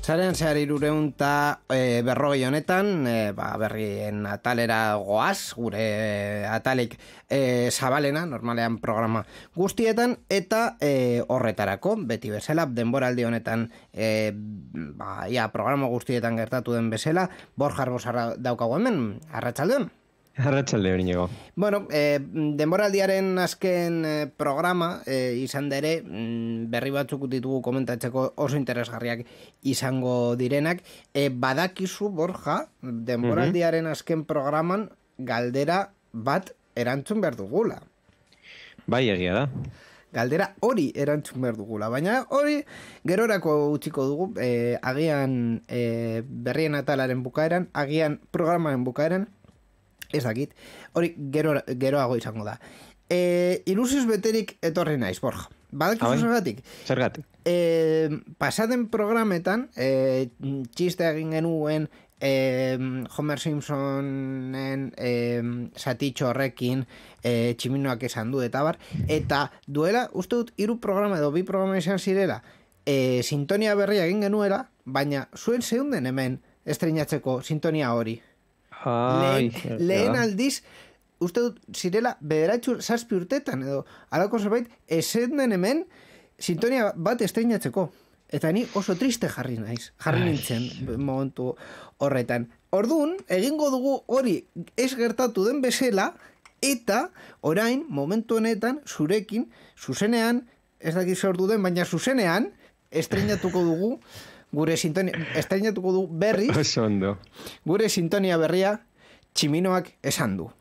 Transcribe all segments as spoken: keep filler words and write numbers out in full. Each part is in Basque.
Zaren zehar irureun eta e, berrogei honetan, e, ba, berrien atalera goaz, gure atalik e, zabalena, normalean programa guztietan, eta e, horretarako, beti bezala, denboraldi honetan, e, ba, ia, programa guztietan gertatu den bezala, Borja Arbozarra daukagu hemen, arratsaldeon. Arratsalde hori nego. Bueno, eh, denboraldiaren azken eh, programa eh, izan dere, mm, berri batzuk ditugu komentatzeko oso interesgarriak izango direnak. Eh, badakizu, Borja, denboraldiaren azken programan galdera bat erantzun behar dugula. Bai, egia da. Galdera hori erantzun behar dugula, baina hori gerorako utziko dugu, eh, agian eh, berrien atalaren bukaeran, agian programaren bukaeran, ez dakit, hori gero, geroago izango da. E, ilusioz beterik etorri naiz, Borja. Badakizu zergatik? Zergatik. E, pasaden programetan, e, txiste egin genuen e, Homer Simpsonen e, satitxo horrekin e, tximinoak esan du eta bar, eta duela, uste dut, hiru programa edo bi programa izan zirela, e, sintonia berria egin genuela, baina zuen zeunden hemen estreinatzeko sintonia hori. Ai, lehen, lehen aldiz, uste dut, zirela, bederatxu zazpi urtetan, edo, alako zerbait, esen den hemen, sintonia bat estreinatzeko. Eta ni oso triste jarri naiz, jarri nintzen momentu horretan. Orduan, egingo dugu hori ez gertatu den bezala, eta orain, momentu honetan, zurekin, zuzenean, ez dakit sortu den, baina zuzenean, estreinatuko dugu, gure sintonia, estreinatuko du berriz, Osondo. Gure sintonia berria, Tximinoak esan du.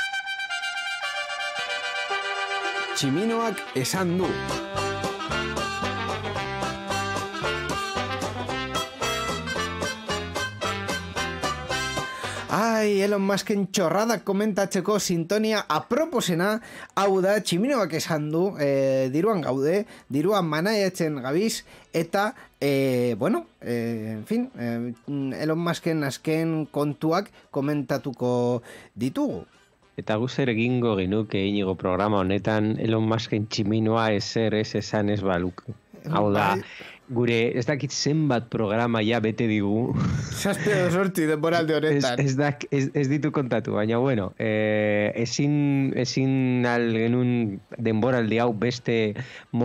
Tximinoak esan du. Ai, Elon Musken txorrada komentatzeko sintonia aproposena, hau da, Tximinoak esan du, e, diruan gaude, diruan manaiatzen gabiz, eta, e, bueno, e, en fin, e, Elon Musken azken kontuak komentatuko ditugu. Eta guzer egingo genuke inigo programa honetan, Elon Musken tximinoa ezer ez esan ez baluk. Hau da, gure ez dakit zenbat programa ja bete digu. Zazpe edo sortzi denboralde honetan. Ez, ez, dak, ez, ez ditu kontatu, baina bueno, eh, ezin, ezin al genuen denboraldi hau beste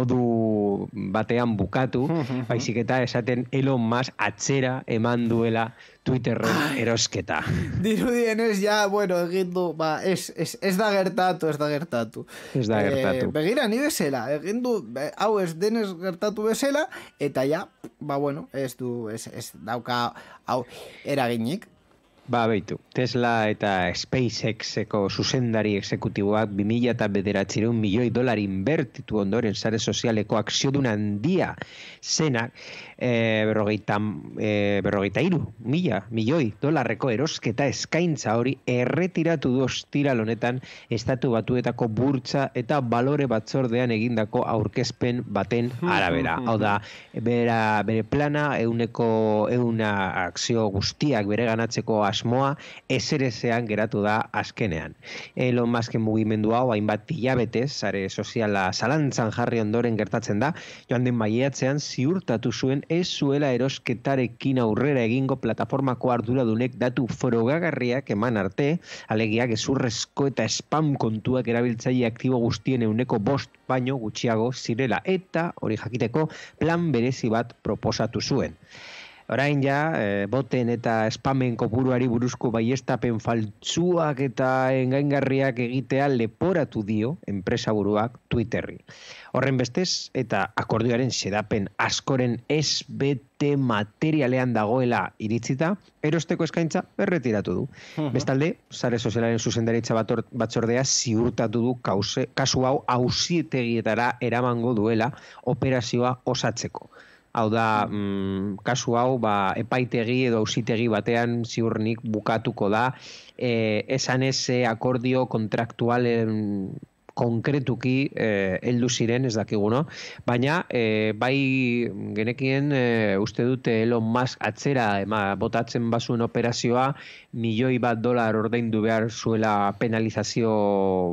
modu batean bukatu, baizik eta esaten Elon Musk atzera eman duela Twitterren erosketa. Dirudienez, ja, bueno, egin du, ba, ez, ez, ez da gertatu, ez da gertatu. Ez da gertatu. Eh, begira, ni bezala, egin du, hau ez denez gertatu bezala, eta ja, ba, bueno, ez du, ez, ez dauka, hau, eraginik. Ba, beitu, Tesla eta SpaceX-eko zuzendari exekutiboak bi mila bederatziehun milioi dolar inbertitu ondoren sare sozialeko akziodun handia zenak e, berrogeita, e, berrogeita iru mila milioi dolarreko erosketa eskaintza hori erretiratu du ostiral honetan estatu batuetako burtsa eta balore batzordean egindako aurkezpen baten arabera. Hau da, bera, bere plana euneko euna akzio guztiak bere ganatzeko asmoa ezerezean geratu da azkenean. Elon Musken mugimendu hau hainbat hilabetez sare soziala zalantzan jarri ondoren gertatzen da, joan den maiatzean ziurtatu zuen ez zuela erosketarekin aurrera egingo plataformako arduradunek datu frogagarriak eman arte, alegia gezurrezko eta spam kontuak erabiltzaile aktibo guztien euneko bost baino gutxiago zirela, eta hori jakiteko plan berezi bat proposatu zuen. Orain ja, e, boten eta spamen kopuruari buruzko baiestapen faltsuak eta engaingarriak egitea leporatu dio enpresaburuak Twitterri. Horren bestez, eta akordioaren xedapen askoren ez bete materialean dagoela iritzita, erosteko eskaintza erretiratu du. Uh-huh. Bestalde, sare sozialaren zuzendaritza batzordea ziurtatu du kause, kasu hau auzitegietara eramango duela operazioa osatzeko. Hau da, mm, kasu hau, ba, epaitegi edo auzitegi batean ziurnik bukatuko da, e, esan ez akordio kontraktualen konkretuki eh, heldu ziren, ez dakiguno, baina eh, bai genekien eh, uste dute Elon Musk atzera ema, botatzen bazuen operazioa milioi bat dolar ordaindu behar zuela penalizazio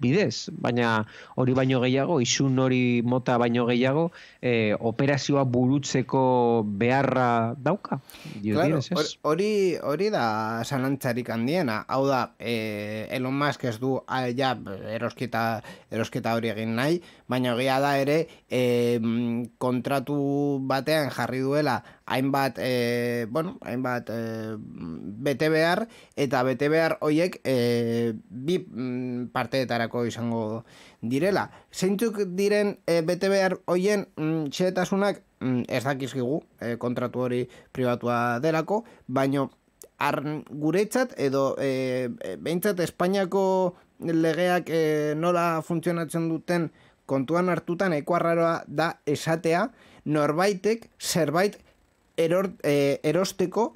bidez, baina hori baino gehiago, isun hori mota baino gehiago, eh, operazioa burutzeko beharra dauka. Claro, hori hori da zalantzarik handiena. Hau da, eh, Elon Musk ez du ah, ja, erosketa, erosketa hori egin nahi, baina egia da ere eh, kontratu batean jarri duela hainbat, eh, bueno, hainbat eh, bete behar, eta bete behar horiek eh, bi parteetarako izango direla. Zeintzuk diren e, bete behar hoien mm, xehetasunak mm, ez dakizkigu e, kontratu hori pribatua delako, baino guretzat edo e, e, behintzat Espainiako legeak e, nola funtzionatzen duten kontuan hartutan eko arraroa da esatea norbaitek zerbait eror, e, erosteko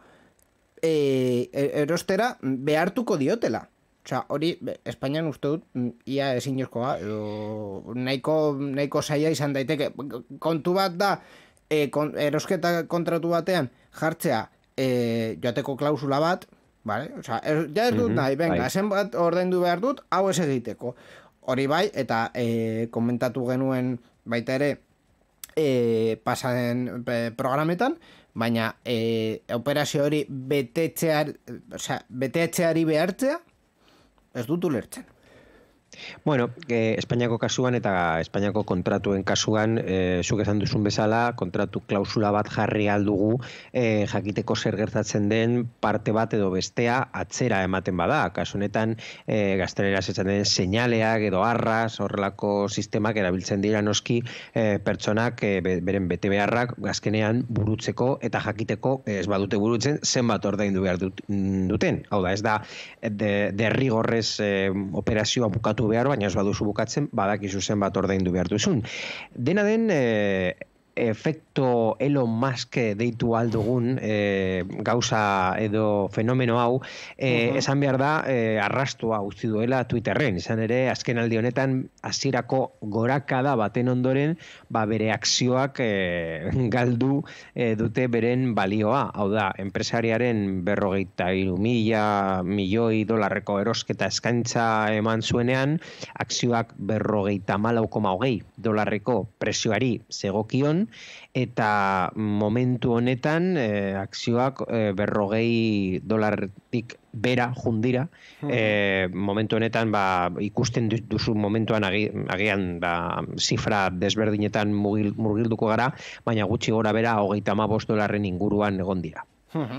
e, erostera behartuko diotela. Osea, hori, Espainian uste dut, ia ezinezkoa, edo nahiko, nahiko zaila izan daiteke. Kontu bat da, e, kon, erosketa kontratu batean jartzea e, joateko klausula bat, vale? Osea, er, ja ez dut mm-hmm, nahi, venga, zen bat ordaindu behar dut, hau ez egiteko. Hori bai, eta e, komentatu genuen baita ere e, pasaden e, programetan, baina e, operazio hori betetxeari, osea, betetxeari behartzea, ez dut ulertzen. Bueno, eh, Espainiako kasuan eta Espainiako kontratuen kasuan, eh, zuk esan duzun bezala, kontratu klausula bat jarri aldugu, eh, jakiteko zer gertatzen den parte bat edo bestea atzera ematen bada. Kasu honetan, eh, gazteleraz esan den seinaleak edo arras, horrelako sistemak erabiltzen dira noski eh, pertsonak eh, beren bete beharrak azkenean burutzeko eta jakiteko eh, ez badute burutzen zenbat ordaindu behar dut, duten. Hau da, ez da de, derrigorrez eh, operazioa bukatu behar, baina ez baduzu bukatzen, badakizu zen bat ordaindu behar duzun. Dena den, e, efekto Elon Musk deitu aldugun e, gauza edo fenomeno hau, e, uh-huh. esan behar da, e, arrastua utzi duela Twitterren. Izan ere, azken aldi honetan, hasierako gorakada baten ondoren, ba, bere akzioak e, galdu e, dute beren balioa. Hau da, enpresariaren berrogeita hiru mila milioi dolarreko erosketa eskaintza eman zuenean, akzioak berrogeita hamalau koma hogei dolarreko presioari zegokion, eta momentu honetan eh, akzioak eh, berrogei dolartik bera jundira. Hmm. Eh, momentu honetan ba, ikusten duzu momentuan agi, agian ba, zifra desberdinetan mugil, murgilduko gara, baina gutxi gora bera hogeita hamabost dolarren inguruan egon dira. Hmm.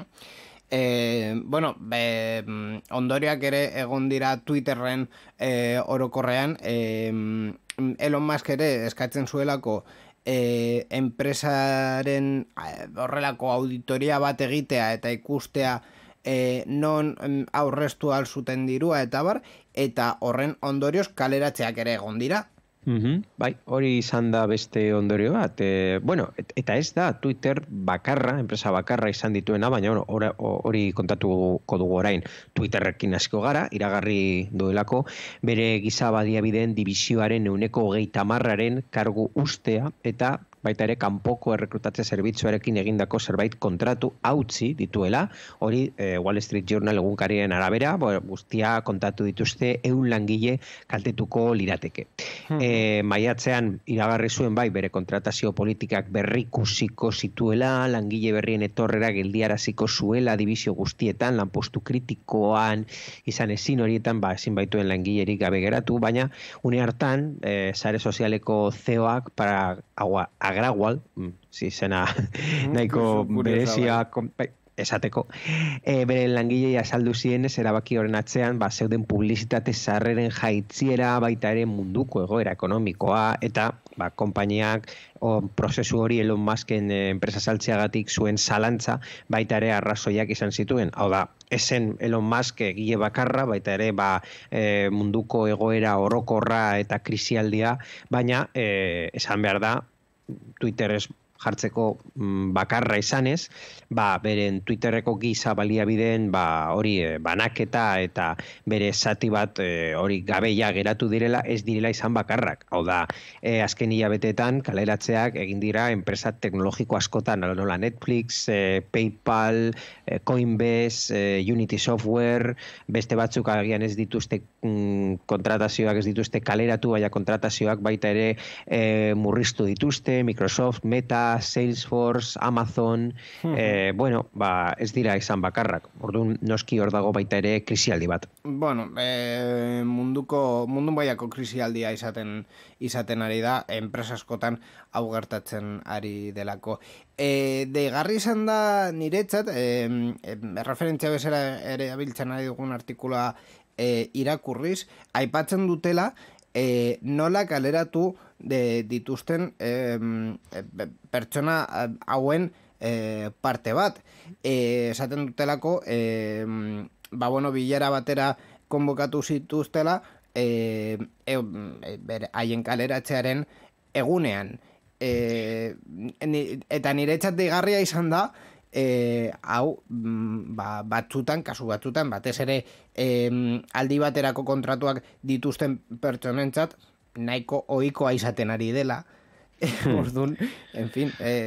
Eh, bueno, be, ondoriak ere egon dira Twitterren eh, orokorrean, eh, Elon Musk ere eskatzen zuelako E, enpresaren horrelako auditoria bat egitea eta ikustea e, non aurreztu alzuten dirua eta bar, eta horren ondorioz kaleratzeak ere egon dira. Mm-hmm. Bai, hori izan da beste ondorio bat. E, bueno, et, eta ez da Twitter bakarra, enpresa bakarra izan dituena, baina hori, hori kontatuko dugu orain. Twitterrekin hasiko gara, iragarri duelako, bere giza baliabideen dibisioaren ehuneko hogeita hamarraren kargu ustea eta baita ere kanpoko errekrutatze zerbitzuarekin egindako zerbait kontratu hautsi dituela, hori eh, Wall Street Journal egunkarien arabera, bo, guztia kontatu dituzte ehun langile kaltetuko lirateke. Hmm. E, maiatzean iragarri zuen bai bere kontratazio politikak berrikusiko zituela, langile berrien etorrera geldiaraziko zuela dibizio guztietan, lanpostu kritikoan izan ezin horietan, ba, ezin baituen langilerik gabe geratu, baina une hartan, e, sare sozialeko C E Oak para agua, Agrawal, si zena nahiko berezia esateko, e, bere langilei azaldu zienez erabaki horren atzean, ba, zeuden publizitate sarreren jaitziera, baita ere munduko egoera ekonomikoa, eta ba, konpainiak o, prozesu hori Elon Musken e, enpresa saltzeagatik zuen zalantza, baita ere arrazoiak izan zituen. Hau da, esen Elon Musk egile bakarra, baita ere ba, e, munduko egoera orokorra eta krisialdia, baina e, esan behar da, Twitter ez jartzeko mm, bakarra izanez, ba, beren Twitterreko giza baliabideen ba, hori e, banaketa eta bere zati bat e, hori gabeia geratu direla, ez direla izan bakarrak. Hau da, e, azken hilabeteetan kaleratzeak egin dira enpresa teknologiko askotan, nola Netflix, e, PayPal, e, Coinbase, e, Unity Software, beste batzuk agian ez dituzte mm, kontratazioak ez dituzte kaleratu, baina kontratazioak baita ere e, murriztu dituzte, Microsoft, Meta, Salesforce, Amazon, hmm. eh, bueno, ba, ez dira izan bakarrak. Orduan noski hor dago baita ere krisialdi bat. Bueno, eh, munduko, mundun baiako krisialdia izaten, izaten ari da, enpresa askotan hau gertatzen ari delako. E, deigarri izan da niretzat, e, e, referentzia bezala ere abiltzen ari dugun artikula e, irakurriz, aipatzen dutela, E, nola kaleratu de, dituzten e, e, pertsona hauen e, parte bat. E, esaten dutelako, e, ba bueno, bilera batera konbokatu zituztela e, e, e, haien kaleratzearen egunean. E, ni, eta niretzat deigarria izan da, E, hau ba, batzutan, kasu batzutan, batez ere e, aldi baterako kontratuak dituzten pertsonentzat nahiko ohikoa izaten ari dela. Hmm. Orduan, en fin... E,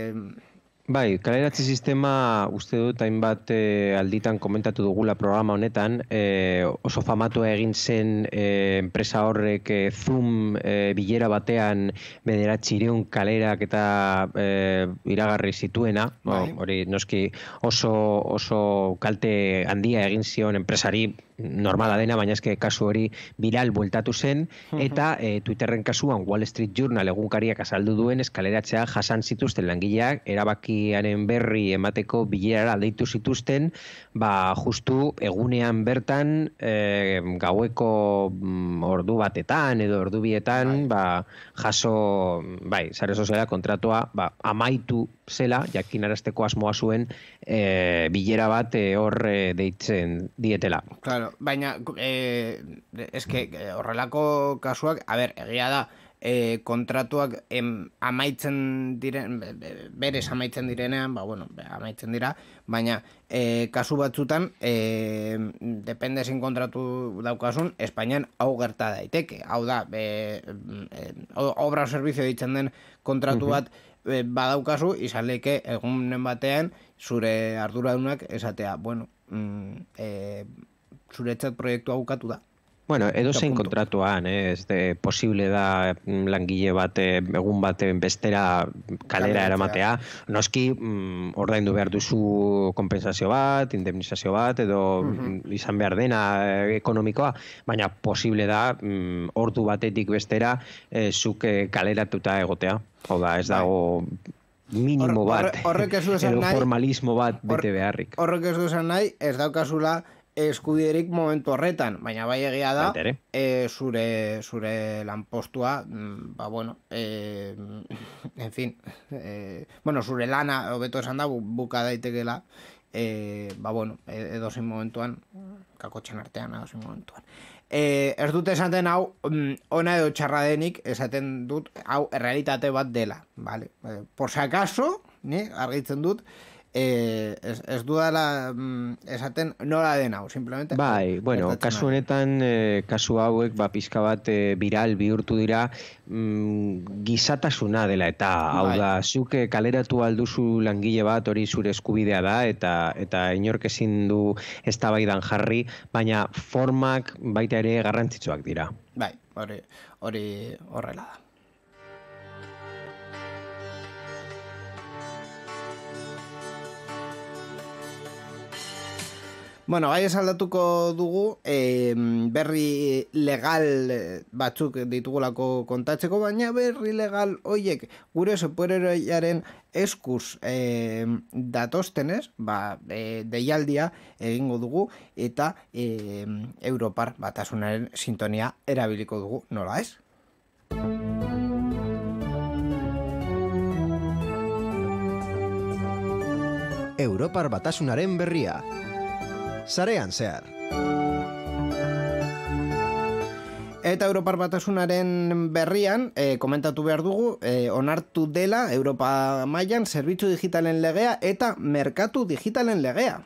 Bai, kaleratze sistema uste dut hainbat e, alditan komentatu dugula programa honetan, e, oso famatua egin zen e, enpresa horrek e, Zoom e, bilera batean bederatzireun kalerak eta e, iragarri zituena, bai. O, hori noski oso, oso kalte handia egin zion enpresari normala dena, baina eske kasu hori viral bueltatu zen, eta e, Twitterren kasuan Wall Street Journal egunkariak azaldu duen eskaleratzea jasan zituzten langileak, erabakiaren berri emateko bilerara deitu zituzten, ba justu egunean bertan e, gaueko mm, ordu batetan edo ordu bietan, ba jaso, bai, sare soziala kontratua, ba amaitu zela, jakinarazteko asmoa zuen e, bilera bat e, hor e, deitzen dietela. Claro, baina eh, eske horrelako kasuak, a ber, egia da, eh, kontratuak em, amaitzen diren, berez amaitzen direnean, ba, bueno, amaitzen dira, baina eh, kasu batzutan, eh, depende zin kontratu daukasun, Espainian hau gerta daiteke. Hau da, eh, eh, obra o servizio ditzen den kontratu bat, eh, badaukazu, izaleke egunen batean, zure arduradunak esatea, bueno, mm, eh, zuretzat proiektua bukatu da. Bueno, edo zein kontratuan, eh? Ez de posible da langile bat egun baten bestera kalera eramatea. Noski, mm, ordaindu behar duzu kompensazio bat, indemnizazio bat, edo uh-huh. izan behar dena ekonomikoa, baina posible da mm, ordu batetik bestera eh, zuk kaleratuta egotea. Hau da, ez dago minimo bat, horrek ez du esan edo nahi, formalismo bat bete beharrik. Horrek ez du esan nahi, ez daukazula eskubiderik momentu horretan, baina bai egia da, e, zure, zure lanpostua, ba bueno, e, en fin, e, bueno, zure lana, hobeto esan da, buka daitekela, e, ba bueno, edozein momentuan, kakotxen artean, edozein momentuan. E, ez dut esaten hau, ona edo txarra denik, esaten dut, hau errealitate bat dela, vale? E, por si acaso, ni, argitzen dut, Eh, ez, ez dudala mm, esaten nola den hau, simplemente. Bai, bueno, kasu honetan, eh, kasu hauek, ba, pizka bat eh, viral bihurtu dira mm, gizatasuna dela, eta hau bai. Da, zuk kaleratu alduzu langile bat, hori zure eskubidea da, eta eta inork ezin du eztabaidan jarri, baina formak baita ere garrantzitsuak dira. Bai, hori hori horrela da. Bueno, gai esaldatuko dugu, e, berri legal batzuk ditugulako kontatzeko, baina berri legal hoiek gure superheroiaren eskuz e, datostenez, ba, e, deialdia egingo dugu, eta e, Europar Batasunaren sintonia erabiliko dugu, nola ez? Europar Batasunaren berria. Sarean zehar. Eta Europar Batasunaren berrian, e, komentatu behar dugu, e, onartu dela Europa mailan zerbitzu digitalen legea eta merkatu digitalen legea.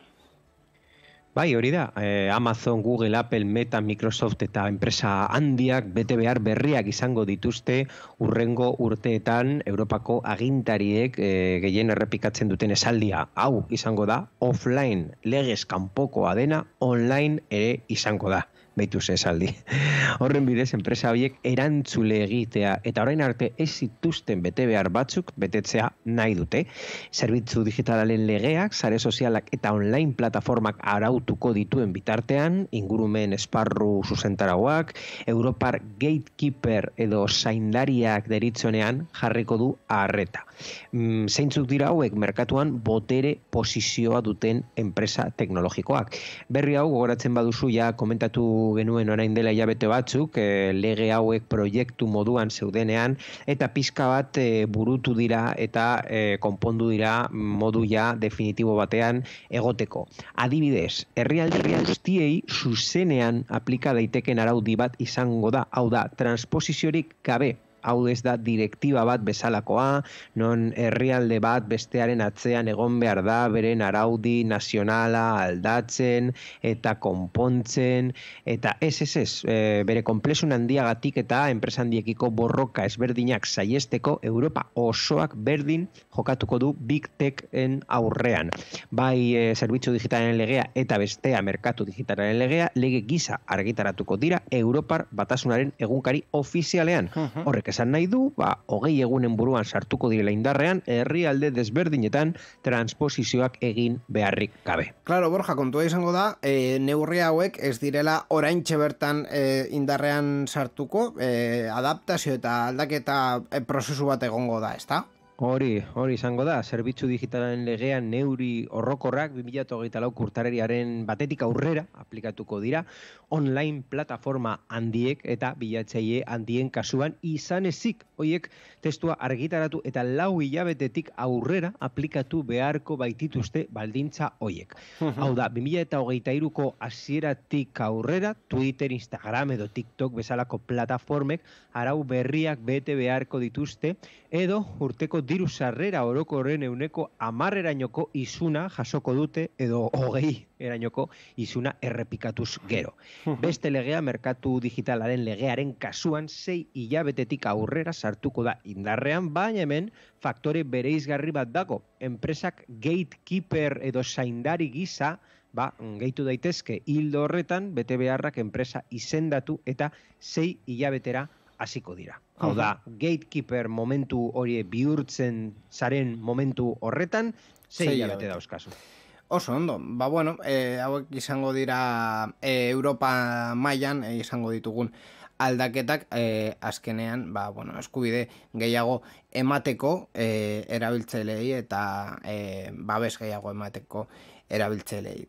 Bai, hori da, eh, Amazon, Google, Apple, Meta, Microsoft eta enpresa handiak bete behar berriak izango dituzte urrengo urteetan Europako agintariek eh, gehien errepikatzen duten esaldia. Hau izango da, offline legez kanpokoa dena, online ere izango da. Beitu ze esaldi. Horren bidez, enpresa horiek erantzule egitea eta orain arte ez zituzten bete behar batzuk betetzea nahi dute. Zerbitzu digitalaren legeak, sare sozialak eta online plataformak arautuko dituen bitartean, ingurumen esparru zuzentarauak, Europar Gatekeeper edo zaindariak deritzonean jarriko du arreta. Mm, zeintzuk dira hauek merkatuan botere posizioa duten enpresa teknologikoak. Berri hau gogoratzen baduzu ja komentatu genuen orain dela hilabete batzuk, e, lege hauek proiektu moduan zeudenean, eta pizka bat e, burutu dira eta e, konpondu dira modu ja definitibo batean egoteko. Adibidez, herrialde guztiei zuzenean aplika daiteken araudi bat izango da, hau da, transposiziorik gabe. Hau ez da direktiba bat bezalakoa, non herrialde bat bestearen atzean egon behar da, beren araudi nazionala aldatzen eta konpontzen, eta ez ez ez, e, bere konplexun handiagatik eta enpresa handiekiko borroka ezberdinak saiesteko Europa osoak berdin jokatuko du Big Tech-en aurrean. Bai e, zerbitzu digitalen legea eta bestea merkatu digitalen legea, lege gisa argitaratuko dira Europar Batasunaren egunkari ofizialean. Horrek esan nahi du, ba, hogei egunen buruan sartuko direla indarrean, herrialde desberdinetan transposizioak egin beharrik gabe. Claro, Borja, kontua izango da, e, neurri hauek ez direla oraintxe bertan e, indarrean sartuko, e, adaptazio eta aldaketa e, prozesu bat egongo da, ezta? Hori, hori izango da, zerbitzu digitalen legean neuri horrokorrak bi mila hogeita lau urtarriaren batetik aurrera aplikatuko dira, online plataforma handiek eta bilatzaile handien kasuan izan ezik, hoiek testua argitaratu eta lau hilabetetik aurrera aplikatu beharko baitituzte baldintza hoiek. Hau da, bi mila hogeita hiruko hasieratik aurrera, Twitter, Instagram edo TikTok bezalako plataformek arau berriak bete beharko dituzte, edo urteko diru sarrera orokorren euneko hamarrerainoko isuna jasoko dute edo hogei erainoko isuna errepikatuz gero. Beste legea merkatu digitalaren legearen kasuan sei hilabetetik aurrera sartuko da indarrean, baina hemen faktore bereizgarri bat dago. Enpresak gatekeeper edo zaindari gisa ba, gehitu daitezke hildo horretan bete beharrak enpresa izendatu eta sei hilabetera hasiko dira. Hau da, gatekeeper momentu hori bihurtzen zaren momentu horretan, sei hilabete dauzkazu. Oso ondo, ba bueno, e, hauek izango dira e, Europa mailan e, izango ditugun aldaketak e, azkenean, ba bueno, eskubide gehiago emateko e, erabiltzailei eta e, babes gehiago emateko erabiltzailei.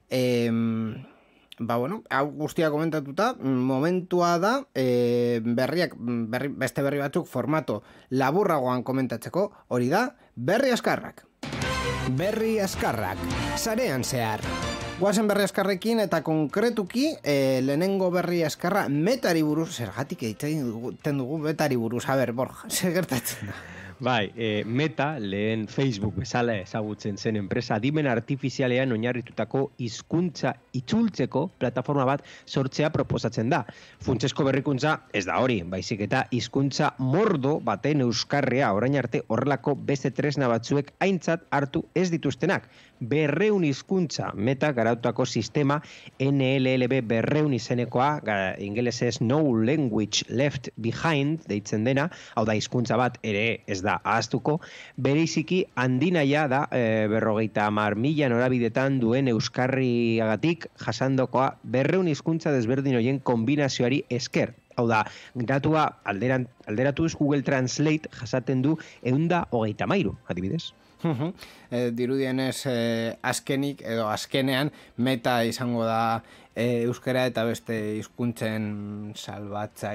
E, Ba, bueno, hau guztia komentatuta, momentua da e, berriak, berri, beste berri batzuk formato laburragoan komentatzeko, hori da, berri askarrak. Berri askarrak, sarean zehar. Guazen berri askarrekin eta konkretuki e, lehenengo berri askarra metari buruz, zergatik egiten dugu, dugu metari buruz, a ber, Borja, zer gertatzen da? Bai, e, Meta, lehen Facebook bezala ezagutzen zen enpresa, adimen artifizialean oinarritutako hizkuntza itzultzeko plataforma bat sortzea proposatzen da. Funtsezko berrikuntza ez da hori, baizik eta hizkuntza mordo baten euskarria orain arte horrelako beste tresna batzuek aintzat hartu ez dituztenak. Berreun hizkuntza Meta garatutako sistema N L L B berreun izenekoa, ingelesez No Language Left Behind deitzen dena, hau da hizkuntza bat ere ez da ahaztuko, bereiziki handinaia da e, berrogeita hamar mila norabidetan duen euskarriagatik jasandokoa berreun hizkuntza desberdin hoien kombinazioari esker. Hau da, datua alderan, alderatuz Google Translate jasaten du ehunda hogeita hamairu, adibidez. E, dirudienez e, azkenik edo azkenean Meta izango da e, euskara eta beste hizkuntzen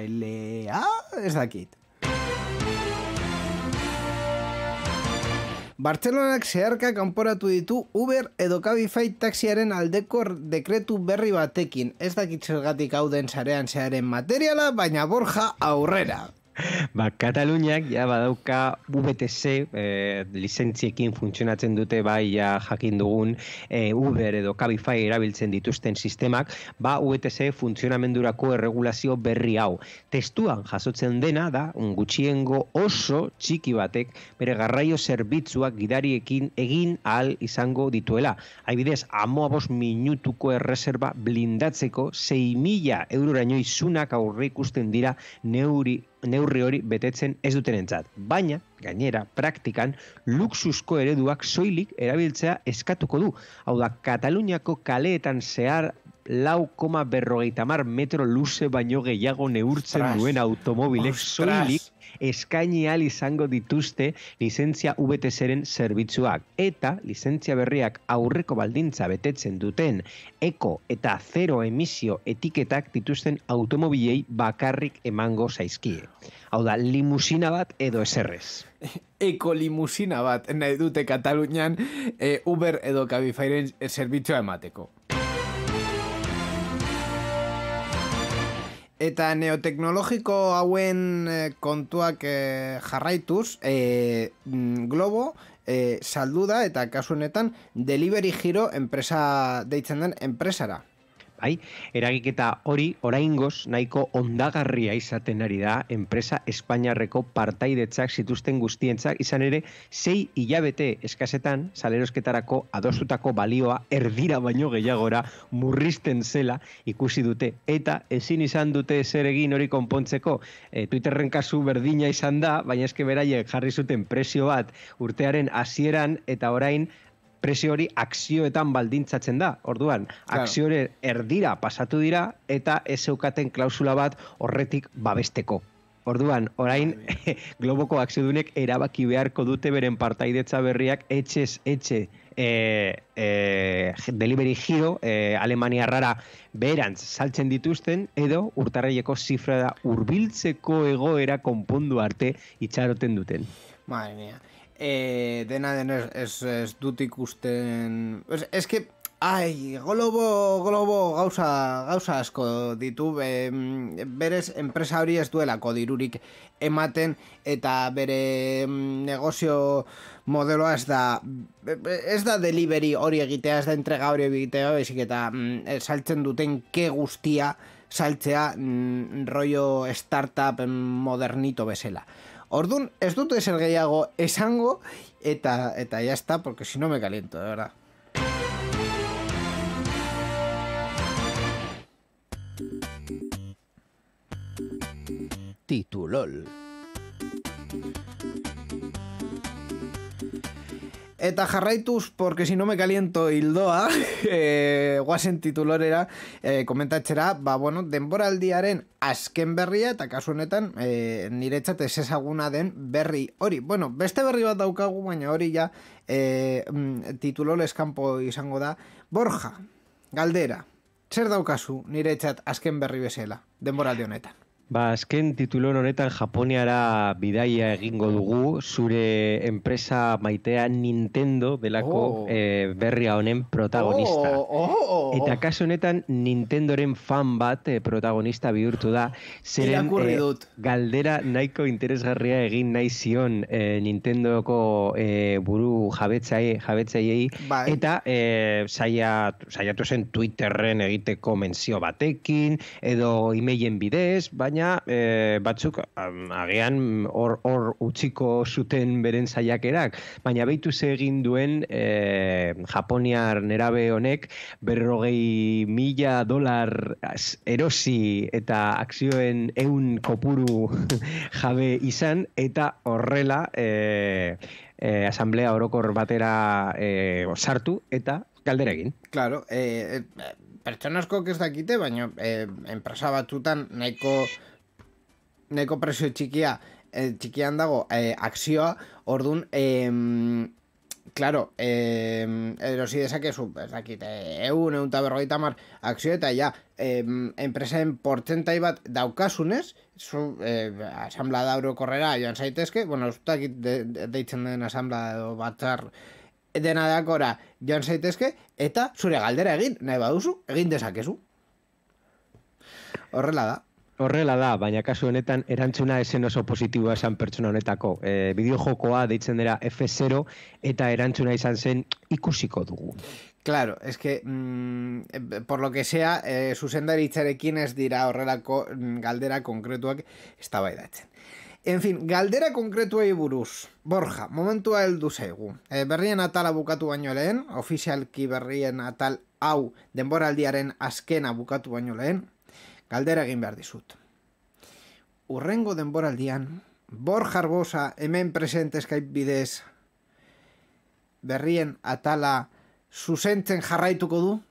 salbatzailea, ez dakit. Bartzelonak zeharka kanporatu ditu Uber edo Cabify taxiaren aldeko dekretu berri batekin. Ez dakit zergatik hau den sarean zearen materiala, baina Borja aurrera. Ba, Kataluniak ja badauka V T C eh, lizentziekin funtzionatzen dute bai ja jakin dugun eh, Uber edo Cabify erabiltzen dituzten sistemak, ba V T C funtzionamendurako erregulazio berri hau. Testuan jasotzen dena da un gutxiengo oso txiki batek bere garraio zerbitzuak gidariekin egin ahal izango dituela. Adibidez, hamabost minutuko erreserba blindatzeko sei mila euroraino izunak aurre ikusten dira neuri neurri hori betetzen ez dutenentzat. Baina, gainera, praktikan, luxusko ereduak soilik erabiltzea eskatuko du. Hau da, Kataluniako kaleetan zehar lau koma berrogeita hamar metro luze baino gehiago neurtzen Ostras. duen automobilek Ostras. soilik eskaini ahal izango dituzte lizentzia V T C-ren zerbitzuak. Eta lizentzia berriak aurreko baldintza betetzen duten eko eta zero emisio etiketak dituzten automobilei bakarrik emango zaizkie. Hau da, limusina bat edo eserrez. Ekolimusina bat nahi dute Katalunian eh, Uber edo Cabifyren zerbitzua emateko. Eta neoteknologiko hauen eh, kontuak eh, jarraituz, eh, Globo eh, saldu da eta kasu honetan Delivery Hero enpresa deitzen den enpresara. Bai, eragiketa hori oraingoz nahiko ondagarria izaten ari da enpresa Espainiarreko partaidetzak zituzten guztientzak, izan ere sei hilabete eskasetan salerosketarako adostutako balioa erdira baino gehiagora murrizten zela ikusi dute, eta ezin izan dute zer egin hori konpontzeko. E, Twitterren kasu berdina izan da, baina eske beraiek jarri zuten prezio bat urtearen hasieran eta orain prezio hori akzioetan baldintzatzen da. Orduan, Claro. akzioare erdira pasatu dira eta ez zeukaten klausula bat horretik babesteko. Orduan, orain, Globoko akziodunek erabaki beharko dute beren partaidetza berriak etxez etxe e, e, Delivery Hero e, Alemaniarrara beherantz saltzen dituzten edo urtarrileko zifra hurbiltzeko egoera konpondu arte itxaroten duten. Madre mía. Eh, dena den ez, ez, ez dut ikusten... Es, es que, ai, globo, globo gauza, gauza asko ditu, e, berez enpresa hori ez duelako dirurik ematen eta bere mm, negozio modeloa ez da, ez da delivery hori egitea, ez da entrega hori egitea, baizik eta mm, saltzen duten ke guztia saltzea mm, rollo startup modernito bezala. Ordun ez dut ezer gehiago esango eta eta ya está, porque si no me caliento, de verdad. Titulol. Eta jarraituz, porque si no me caliento hildoa, eh, guazen titulorera, eh, komentatzera, ba, bueno, denboraldiaren azken berria, eta kasu honetan, eh, niretzat ez ezaguna den berri hori. Bueno, beste berri bat daukagu, baina hori ja eh, titulolez kanpo izango da. Borja, galdera, zer daukazu niretzat azken berri bezala, denboraldi honetan? Ba, azken titulon honetan Japoniara bidaia egingo dugu, zure enpresa maitea Nintendo delako Oh. eh, berria honen protagonista. Oh, oh, oh. Eta kasu honetan Nintendoren fan bat eh, protagonista bihurtu da, zeren Irakurri dut. galdera nahiko interesgarria egin nahi zion eh, Nintendoko eh, buru jabetzai, jabetzaiei, Bai. eta eh, saia, saiatu zen Twitterren egiteko mentzio batekin, edo emailen bidez, baina eh, batzuk am, agian hor hor utziko zuten beren saiakerak, baina behitu ze egin duen eh, Japoniar nerabe honek berrogei mila dolar erosi eta akzioen ehun kopuru jabe izan, eta horrela eh, eh, asamblea orokor batera eh, sartu eta galdera egin. Claro, eh, eh, pertsona askok ez dakite, baina eh, enpresa batzutan nahiko nahiko presio txikia eh, txikian dago eh, akzioa, ordun eh, Claro, eh, erosi dezakezu, ez dakit, egun, egun eta berrogeita hamar akzio, eta ja, eh, enpresen portzentai bat daukasunez, zu, eh, asamblea orokorrera joan zaitezke, bueno, ez dakit de, de, deitzen den asamblea edo batzar dena dakora joan zaitezke, eta zure galdera egin, nahi baduzu, egin dezakezu. Horrela da. Horrela da, baina kasu honetan erantzuna esen oso positiboa esan pertsona honetako. E, bideojokoa deitzen dira F zero eta erantzuna izan zen ikusiko dugu. Claro, es que mm, por lo que sea, eh, zuzendaritzarekin ez dira horrelako galdera konkretuak eztabaidatzen. En fin, galdera konkretuei buruz. Borja, momentua heldu zaigu. E, berrien atala bukatu baino lehen, ofizialki berrien atal hau denboraldiaren azkena bukatu baino lehen, galdera egin behar dizut. Urrengo denboraldian, Borja Arbosa hemen presente Skype bidez berrien atala zuzentzen jarraituko du?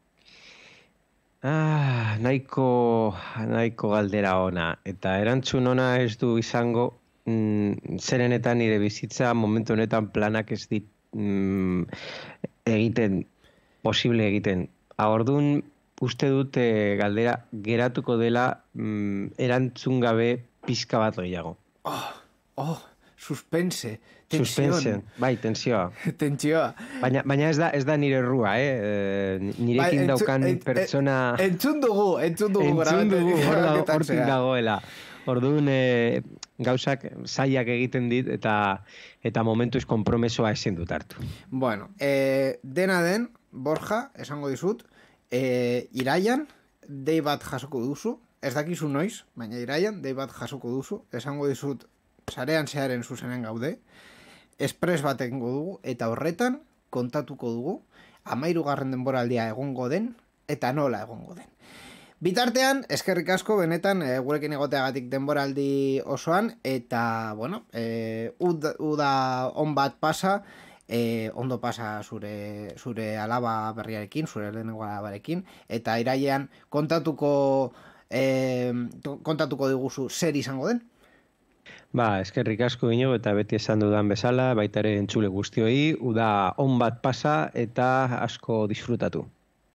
Ah, nahiko, nahiko galdera ona. Eta erantzun ona ez du izango, mm, zerenetan nire bizitza momentu honetan planak ez dit mm, egiten, posible egiten. Orduan, uste dute galdera geratuko dela mm, erantzun gabe pizka bat gehiago. Oh, oh, suspense, tensión. Suspense, bai, tensioa. Tentsioa. Baina, baina ez da ez da nire errua, eh? E, nirekin Bai, entzu- daukan ent- pertsona... Entzun dugu, entzun dugu. Entzun dugu, hor dago- grabaketan hortik zera. dagoela. Orduan, e, gauzak zailak egiten dit eta eta momentuz konpromesoa ezin dut hartu. Bueno, eh, dena den, Borja, esango dizut, eh, iraian, dei bat jasoko duzu, ez dakizu noiz, baina iraian, dei bat jasoko duzu, esango dizut, sarean zearen zuzenen gaude, espres bat egingo dugu, eta horretan kontatuko dugu, amairugarren denboraldia egongo den, eta nola egongo den. Bitartean, eskerrik asko benetan e, gurekin egoteagatik denboraldi osoan, eta, bueno, e, uda, uda on bat pasa, e, ondo pasa zure, zure alaba berriarekin, zure lehenengo alabarekin, eta irailean kontatuko, e, kontatuko diguzu zer izango den. Ba, eskerrik asko ino eta beti esan dudan bezala, baita ere entzule guztioi, uda on bat pasa eta asko disfrutatu.